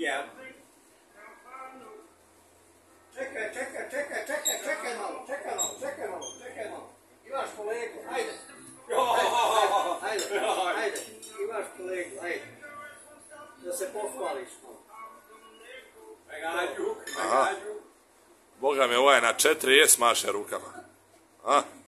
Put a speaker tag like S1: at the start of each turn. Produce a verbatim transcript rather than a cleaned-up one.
S1: Jel? Čekaj, čekaj, čekaj, čekaj, čekaj malo, čekaj malo, čekaj malo, čekaj malo. Imaš kolegu, ajde. Ajde, ajde, ajde, imaš kolegu, ajde. Da se pohvališ malo.
S2: Aha. Boga mi, ovaj na četiri jes maše rukama. A?